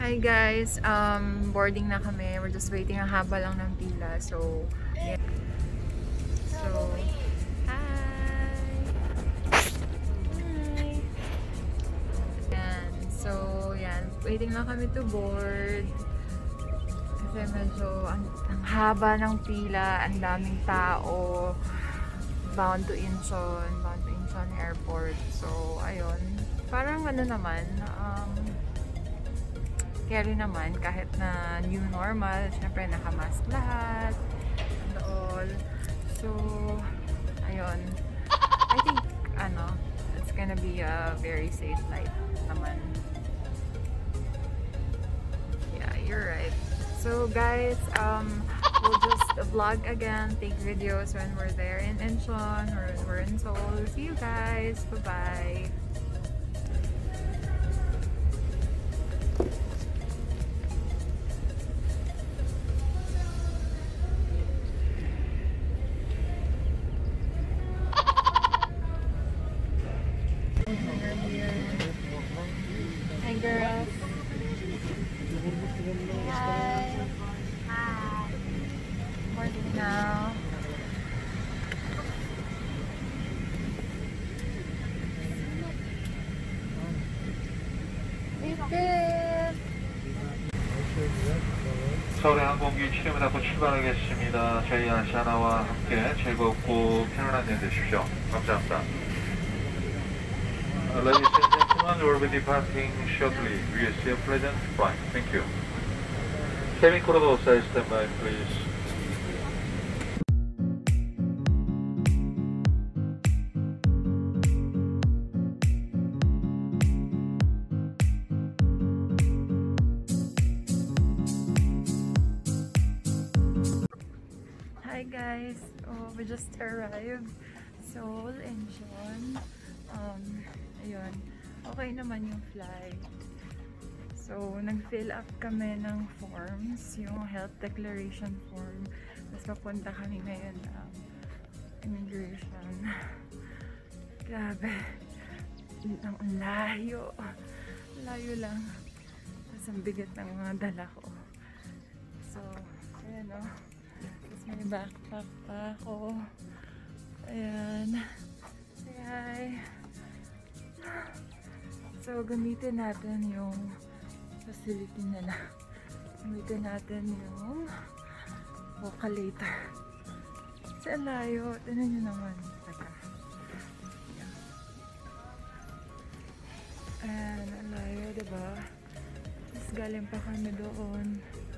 Hi guys, boarding na kami. We're just waiting. Ang haba lang ng pila. So, yeah. So, hi! Hi! Yan. So, yan. Waiting lang kami to board. Kasi medyo ang haba ng pila. Ang daming tao. Bound to Incheon Airport. So, ayun. Parang ano naman, carry naman kahit na new normal. Syempre, nakamask lahat. And all. So, ayun. I think, it's gonna be a very safe flight naman. Yeah, you're right. So, guys, we'll just vlog again, take videos when we're there in Incheon or we're in Seoul. See you guys. Bye-bye. Hi girls. Hi. Hi. Morning now. 서울의 항공기 취임을 하고 출발하겠습니다. 저희 아시아나와 함께 즐겁고 편안한 여행 되십시오. 감사합니다. Ladies and gentlemen, we'll be departing shortly. We will see a pleasant flight. Thank you. Cabin crew outside standby, please. Hi guys, we just arrived Seoul, Incheon. Ayun, okay naman yung flight. So, nag-fill up kami ng forms, yung health declaration form. Tapos papunta kami ngayon ng immigration. Grabe, ang layo. Layo lang. Tapos ang bigat ng mga dala ko. So, ayan o. Tapos may backpack pa ako. Ayan. Hi. So, gamitin natin yung facility nila. Gamitin natin yung vocalator. Kasi ang layo. Tinan nyo naman. Teka. Ayan, ang layo, diba? Tapos galing pa kami doon.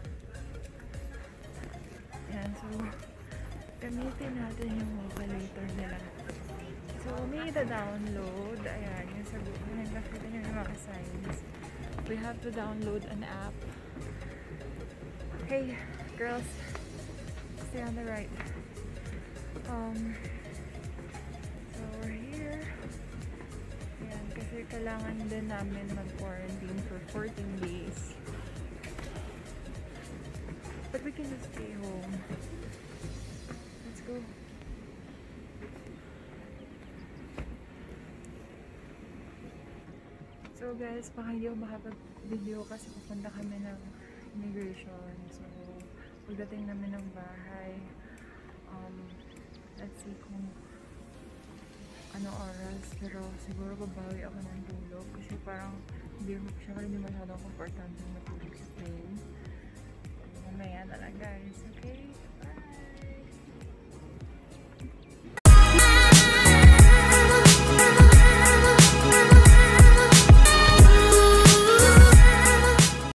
Ayan, so gamitin natin yung vocalator nila. So, may download. Ayan, yung sagot na nakita nyo yung mga signs. We have to download an app. Hey, girls, stay on the right. So, we're here. Ayan, kasi kailangan din namin mag-quarantine for 14 days. But we can just stay home. Let's go. So guys, baka hindi ako makapag-video kasi pupunta kami ng immigration. So, pagdating namin ng bahay, let's see kung anong oras. Pero siguro babawi ako ng tulog kasi parang hindi masyadong komportable matulog.